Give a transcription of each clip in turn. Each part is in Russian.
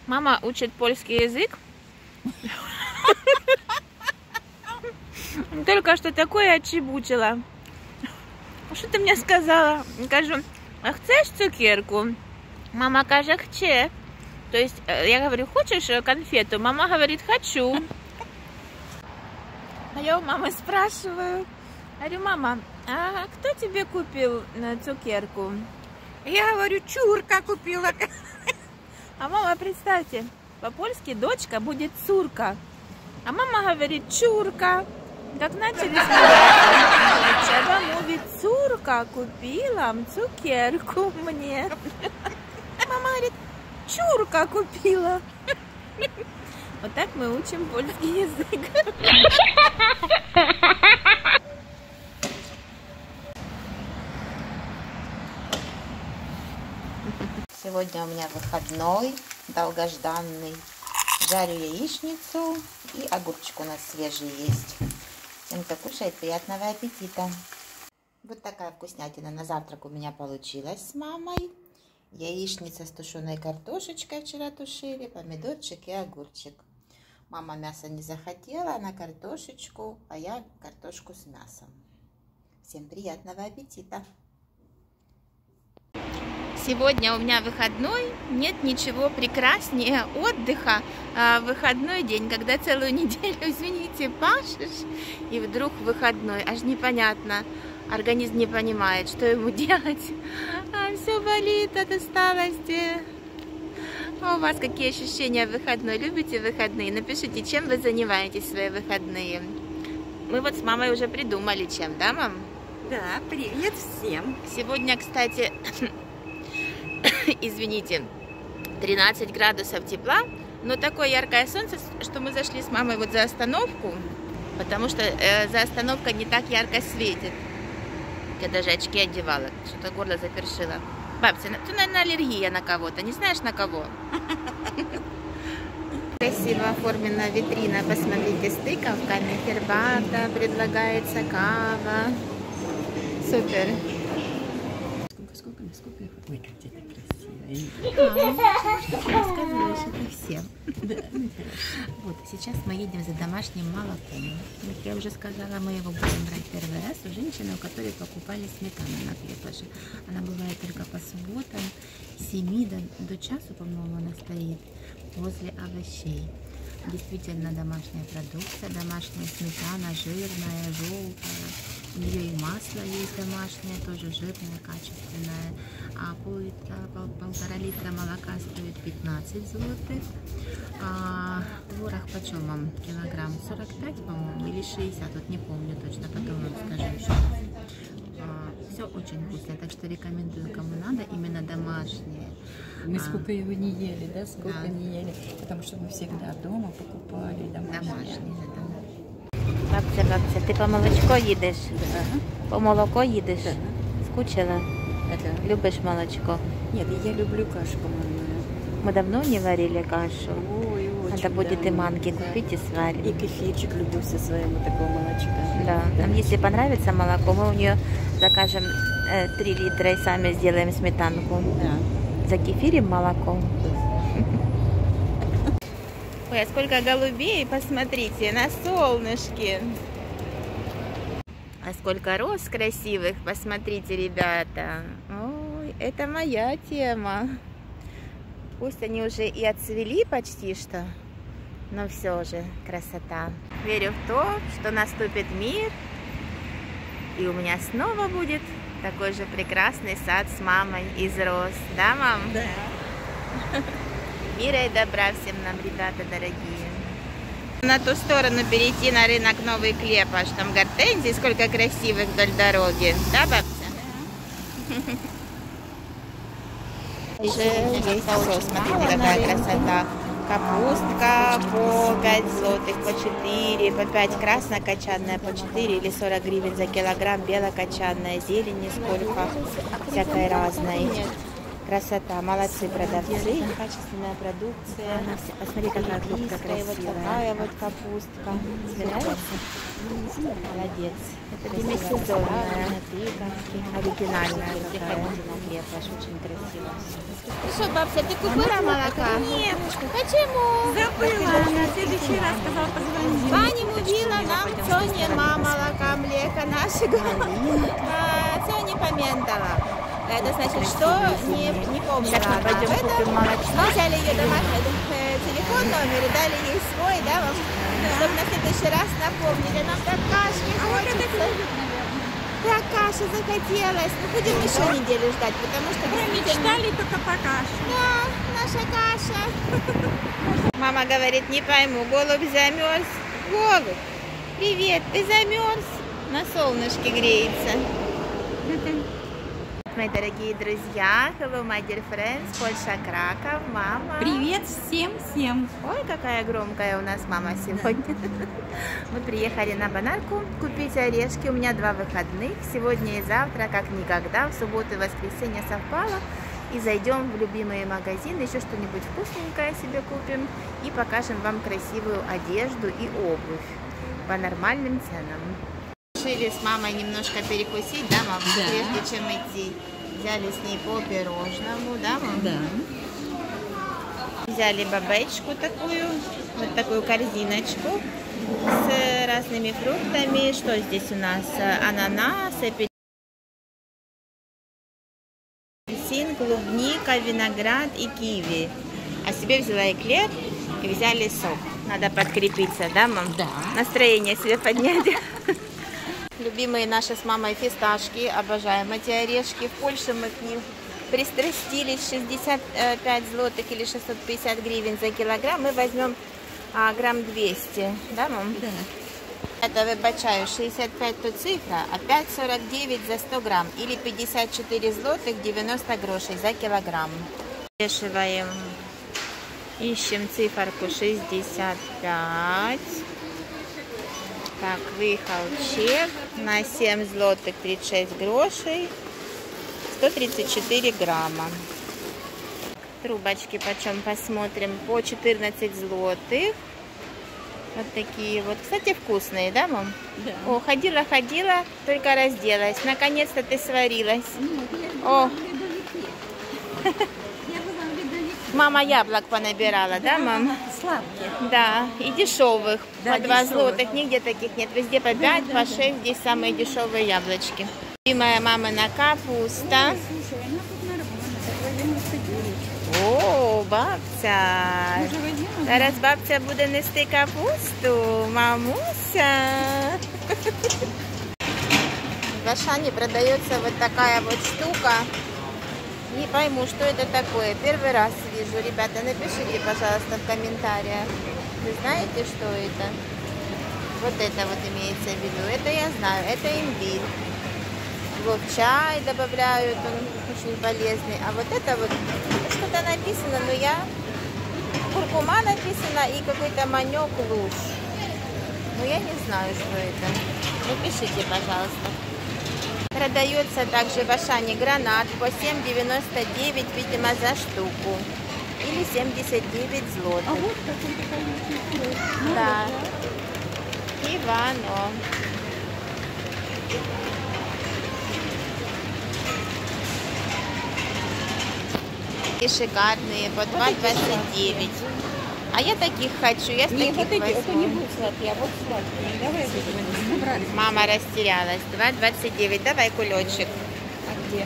Мама учит польский язык. Только что такое отчебучила. Що ти мені сказала? Кажу, а хочешь цукерку? Мама каже, хоче. То есть я говорю, хочешь конфету? Мама говорит, хочу. А я у мамы спрашиваю. Говорю, мама, а кто тебе купил цукерку? Я говорю, чурка купила. А мама, представьте, по-польски дочка будет цурка. А мама говорит, чурка. Как начали смеяться, а мовит, цурка купила цукерку мне. Мама говорит, чурка купила. Вот так мы учим польский язык. Сегодня у меня выходной, долгожданный. Жарю яичницу и огурчик у нас свежий есть. Всем, кто кушает, приятного аппетита. Вот такая вкуснятина на завтрак у меня получилась с мамой. Яичница с тушеной картошечкой вчера тушили, помидорчик и огурчик. Мама мясо не захотела, она картошечку, а я картошку с мясом. Всем приятного аппетита. Сегодня у меня выходной, нет ничего прекраснее отдыха в выходной день, когда целую неделю, извините, пашешь, и вдруг выходной, аж непонятно, организм не понимает, что ему делать, все болит от усталости. А у вас какие ощущения в выходной? Любите выходные? Напишите, чем вы занимаетесь в свои выходные. Мы вот с мамой уже придумали, чем, да, мам? Да, привет всем. Сегодня, кстати, извините, 13 градусов тепла, но такое яркое солнце, что мы зашли с мамой вот за остановку, потому что за остановкой не так ярко светит. Я даже очки одевала, что-то горло запершило. Бабця, ты, наверное, аллергия на кого-то, не знаешь на кого? Красиво оформлена витрина, посмотрите, с тыковками, хербата, предлагается кава. Супер. Сколько их? Ой, как это красиво. Рассказываешь это всем. Да. Вот, сейчас мы едем за домашним молоком. Как я уже сказала, мы его будем брать первый раз у женщины, у которой покупали сметану на крепаже. Она бывает только по субботам с 7 до часу, по-моему, она стоит возле овощей. Действительно домашняя продукция, домашняя сметана, жирная, желтая. У нее и масло есть домашнее, тоже жирное, качественное. А полтора литра молока стоит 15 злотых. А творог почем вам килограмм? 45, по-моему, или 60, вот не помню точно, потом вам скажу еще раз. Все очень вкусно, так что рекомендую, кому надо, именно домашнее. Мы сколько его не ели, да? Сколько Да. не ели, потому что мы всегда дома покупали домашнее. Бабця, ти по молочко їдеш? Да. По молоко їдеш? Скучила? Да. Любиш молочко? Нет, я люблю кашу командную. Мы давно не варили кашу. Ой, очень. Надо будет и давно. манки Да. купить и сварим. И кефирчик люблю со своего такого молочка. Да. Нам если понравится молоко, мы у нее закажем 3 литра и сами сделаем сметанку. Да. Закефирим молоко. Ой, а сколько голубей, посмотрите, на солнышке. А сколько роз красивых, посмотрите, ребята. Ой, это моя тема. Пусть они уже и отцвели почти что, но все же красота. Верю в то, что наступит мир, и у меня снова будет такой же прекрасный сад с мамой из роз. Да, мам? Да. Мира и добра всем нам, ребята дорогие. На ту сторону перейти на рынок Новый Клепаш. Там гортензии, сколько красивых вдоль дороги. Да, бабця? Уже есть роз, смотрите, какая красота. Капустка по 5 злотых, по 4, по 5 краснокочанная, по 4 или 40 гривен за килограмм, белокочанная, зелени сколько, всякой разной. Красота, молодцы продавцы, качественная продукция. Посмотри, какая клубка красивая. Вот такая вот капустка. Тебе нравится? Молодец. Это демисезонная, тыковки, оригинальная такая. Очень красиво. Что, бабця, ты купила молока? Нет, Почему? Забыла, на следующий раз сказала позвонить. Пани mówiła nam, co nie ma молока, mleka naszego. Co nie pamiętала. Это значит, что не помнила. Сейчас мы пойдем купим молочко. Мы взяли ее домашний телефон, номер и дали ей свой, да, вам? Чтобы на следующий раз напомнили. Нам так кашки хочется. Так, каша захотелось. Ну, будем еще неделю ждать, потому что... Мы мечтали только по каше. Да, наша каша. Мама говорит, не пойму, голубь замерз. Голубь, привет, ты замерз? На солнышке греется. Мои дорогие друзья, hello, my dear friends, Польша, Краков, мама. Привет всем-всем. Ой, какая громкая у нас мама сегодня. Мы приехали на Банарку купить орешки. У меня 2 выходных, сегодня и завтра, как никогда. В субботу и воскресенье совпало. И зайдем в любимые магазины, еще что-нибудь вкусненькое себе купим. И покажем вам красивую одежду и обувь по нормальным ценам. Решили с мамой немножко перекусить, да, мама? Да. Прежде чем идти. Взяли с ней по пирожному, да, мама? Да. Взяли бабечку такую, вот такую корзиночку с разными фруктами. Что здесь у нас? Ананас, апельсин, клубника, виноград и киви. А себе взяла эклер и взяли сок. Надо подкрепиться, да, мам? Да. Настроение себе поднять. Любимые наши с мамой фисташки. Обожаем эти орешки. В Польше мы к ним пристрастились. 65 злотых или 650 гривен за килограмм. Мы возьмем грамм 200. Да, мам? Да. Это, выбачаю, 65 то цифра, а 5,49 за 100 грамм. Или 54 злотых 90 грошей за килограмм. Вешиваем. Ищем циферку 65. Так, выехал чек на 7 злотых 36 грошей, 134 грамма. Трубочки почем посмотрим, по 14 злотых. Вот такие вот. Кстати, вкусные, да, мам? Да. О, ходила, только разделась. Наконец-то ты сварилась. О. Мама яблок понабирала, да, мам? Сладкие. Да, и дешевых. Да, По 2 дешевых. злотых, нигде таких нет. Везде по 5, по 6, здесь самые дешевые яблочки. Любимая мамина капуста. Слушай, она тут нормально, так 99. О, бабця. Уже возьмем? Зараз бабця буде нести капусту. Мамуся. В Ашане продается вот такая вот штука. Не пойму, что это такое. Первый раз вижу. Ребята, напишите, пожалуйста, в комментариях. Вы знаете, что это? Вот это вот имеется в виду. Это я знаю. Это имбирь. Его в чай добавляют. Он очень полезный. А вот это вот что-то написано, но я... Куркума написано и какой-то манек луж. Но я не знаю, что это. Напишите, пожалуйста. Продается также в Ашане гранат по 7,99, видимо, за штуку. Или 79 злотых. А вот какой-то. Да. Ивано. И шикарные по 2,29. А я таких хочу, я с таких вот эти, это не возьму. будут сладкие, а вот сладкие. Давай вот набрали. Мама растерялась. 2,29. Давай кулечек. А где?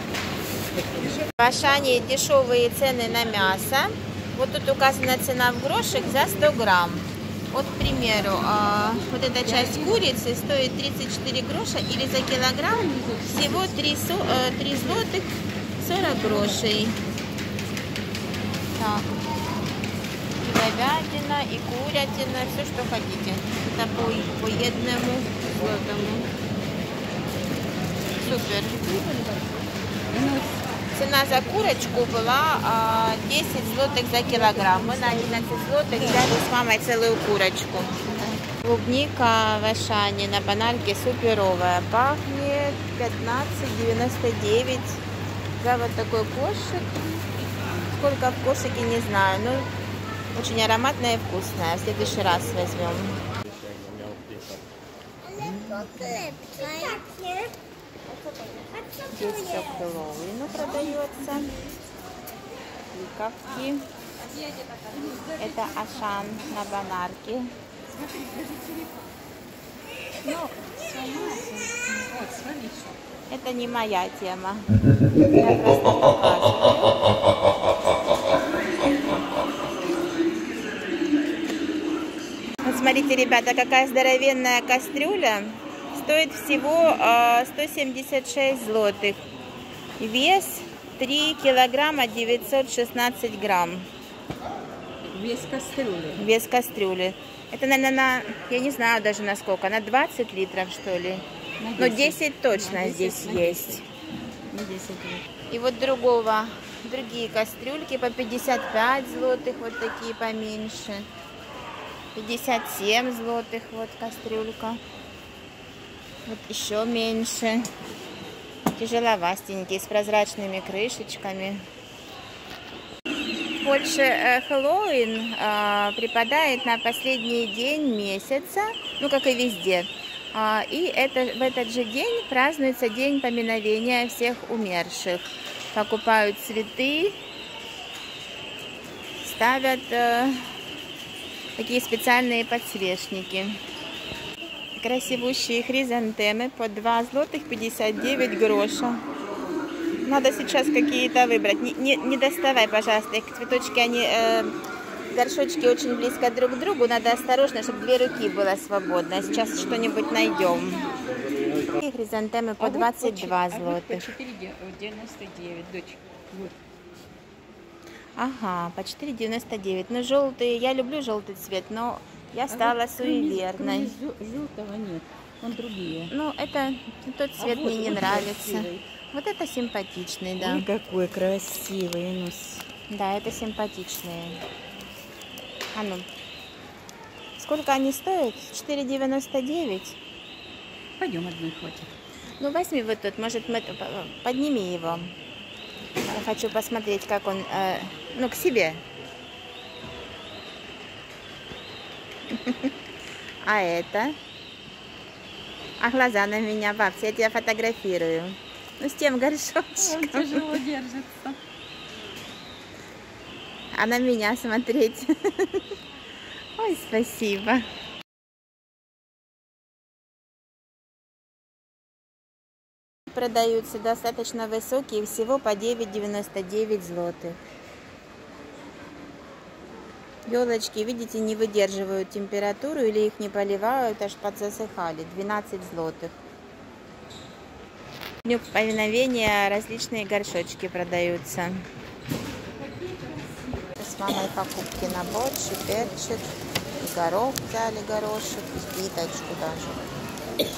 В Ашане дешевые цены на мясо. Вот тут указана цена в грошек за 100 грамм. Вот, к примеру, вот эта часть курицы стоит 34 гроша или за килограмм всего 3 злотых 40 грошей. Так. И говядина, и курятина, все, что хотите. Это по едному злотому. Супер. Цена за курочку была 10 злотых за килограмм. Мы на 11 злотых взяли с мамой целую курочку. Клубника в Ашане на банарке суперовая. Пахнет 15,99 за вот такой кошек. Сколько в кошике, не знаю. Но очень ароматная и вкусная. В следующий раз возьмем. Здесь все к Хэллоуину продается. Тыковки. Это Ашан на Банарке. Ну, это не моя тема. Я просто показываю. Вот смотрите, ребята, какая здоровенная кастрюля. Стоит всего 176 злотых. Вес 3 килограмма 916 грамм. Вес кастрюли. Вес кастрюли. Это, наверное, я не знаю даже на сколько. На 20 литров, что ли? Но 10 точно 10, здесь есть. На 10 литров. И вот другие кастрюльки по 55 злотых, вот такие поменьше. 57 злотых, вот кастрюлька. Вот еще меньше. Тяжеловастенькие, с прозрачными крышечками. В Польше Хэллоуин припадает на последний день месяца, ну как и везде. И в этот же день празднуется день поминовения всех умерших. Покупают цветы, ставят такие специальные подсвечники. Красивущие хризантемы по 2 злотых 59 гроша. Надо сейчас какие-то выбрать. Не доставай, пожалуйста, их цветочки, они горшочки очень близко друг к другу. Надо осторожно, чтобы 2 руки было свободно. Сейчас что-нибудь найдем. И хризантемы по 22 злотых. По 4,99, дочь. Вот. Ага, по 4,99. Ну, желтый, я люблю желтый цвет, но я стала суеверной. Желтого нет, он другие. Ну, тот цвет вот мне не он нравится. красивый. Вот это симпатичный, да. Ой, какой красивый нос. Да, это симпатичные. А ну, сколько они стоят? 4,99. Пойдем, одной хватит. Ну, возьми вот тут, может, подними его. Я хочу посмотреть, как он, ну, к себе. А это? А глаза на меня, бабся, я тебя фотографирую. Ну, с тем горшочком. Он тяжело держится. А на меня смотреть. Ой, спасибо. Продаются достаточно высокие, всего по 9,99 злотых. Елочки, видите, не выдерживают температуру или их не поливают, аж подзасыхали. 12 злотых. В дню поминовения различные горшочки продаются. С мамой покупки на борщ, и перчик, и горох взяли, горошек, и биточку даже.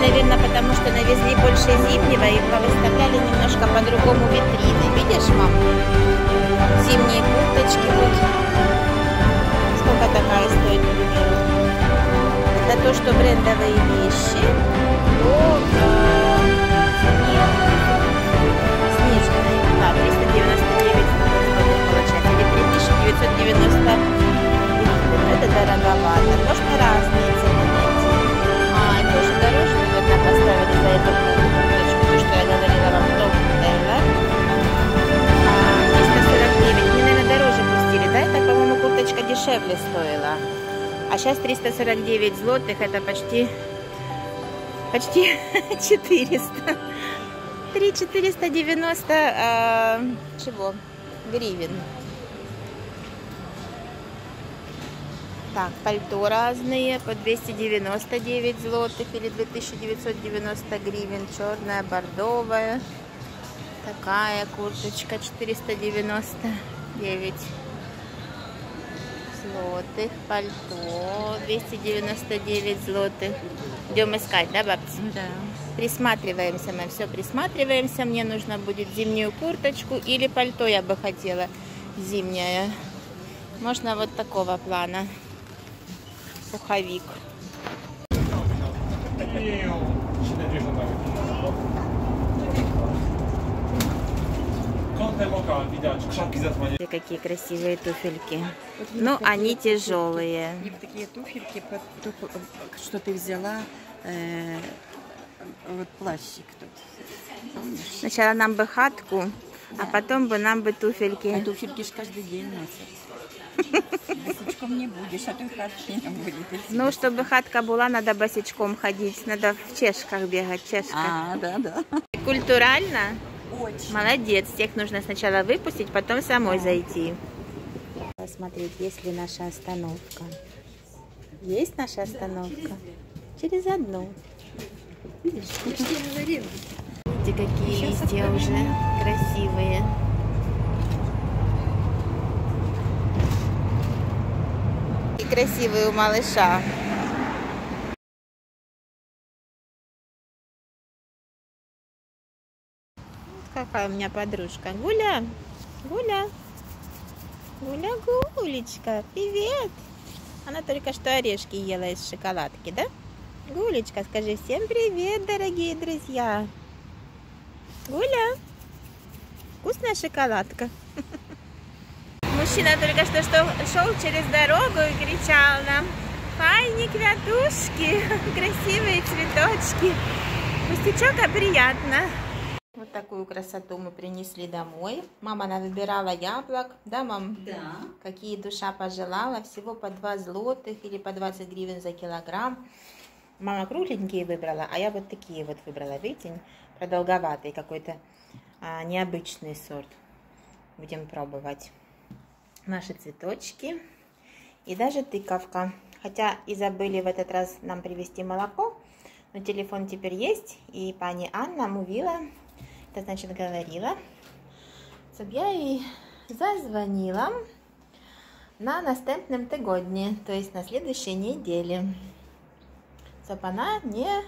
наверное, потому что навезли больше зимнего и повыставляли немножко по-другому витрины. Видишь, мам? Зимние курточки вот. Сколько такая стоит, к примеру? Это то, что брендовые вещи. Снежные. Да, 399 получается. Или 3990. Это дороговато. Можно разные цены найти. Это уже дороже, наверное, поставили за эту курточку, то, что я говорила вам, топ Тейлор. 349. Мне, наверное, дороже пустили, да? Это, по-моему, курточка дешевле стоила. А сейчас 349 злотых, это почти 400. 3,490 чего? Гривен. Так, пальто разные по 299 злотых или 2990 гривен. Черная, бордовая. Такая курточка 499 злотых. Пальто 299 злотых. Идем искать, да, бабці? Да. Присматриваемся, мы все присматриваемся. Мне нужно будет зимнюю курточку или пальто я бы хотела зимнее. Можно вот такого плана. Пуховик. Какие красивые туфельки. Но они тяжелые. И вот такие туфельки, что ты взяла, вот плащик тут. Помнишь? Сначала нам бы хатку, да. А потом бы нам бы туфельки. А туфельки ж каждый день носят. Босичком не будешь, а то хатки не будет. Ну, чтобы хатка была, надо босичком ходить. Надо в чешках бегать, чешка. Да. Культурально? Очень. Молодец. Всех нужно сначала выпустить, потом самой зайти. Посмотреть, есть ли наша остановка. Есть наша остановка? Через одну. Видишь, видите, какие листья уже красивые. И красивые у малыша. Какая у меня подружка. Гуля, Гуля, Гуля, Гулечка, привет. Она только что орешки ела из шоколадки, да? Гулечка, скажи всем привет, дорогие друзья. Гуля, вкусная шоколадка. Мужчина только что шел через дорогу и кричал нам: «Файни квятушки, красивые цветочки». Пустячок, а приятно. Вот такую красоту мы принесли домой. Мама навыбирала яблок. Да, мам? Да. Какие душа пожелала. Всего по 2 злотых или по 20 гривен за килограмм. Мама кругленькие выбрала, а я вот такие вот выбрала. Видите, продолговатый какой-то необычный сорт. Будем пробовать. Наши цветочки. И даже тыковка. Хотя и забыли в этот раз нам привезти молоко. Но телефон теперь есть. И пани Анна мовила, это значит говорила, щоб я ей зазвонила на наступном тижні, то есть на следующей неделе. Чтобы она не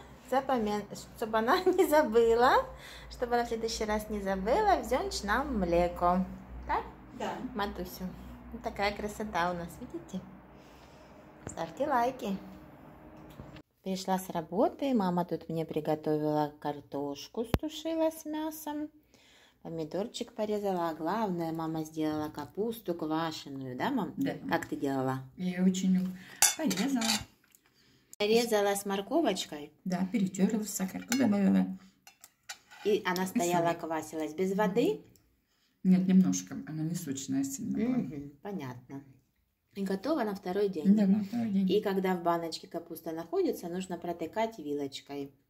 забыла, чтобы она в следующий раз не забыла взять нам млеко. Так? Да. Матусю. Вот такая красота у нас, видите? Ставьте лайки. Пришла с работы, мама тут мне приготовила картошку, стушила с мясом, помидорчик порезала, а главное, мама сделала капусту квашеную, да, мам? Да. Как ты делала? Я очень порезала. Резала с морковочкой. Да, перетерла, сахарку добавила. И она стояла, квасилась без воды? Нет, немножко, она не сочная сильно была. Понятно. И готова на второй день. Да, на второй день. И когда в баночке капуста находится, нужно протыкать вилочкой.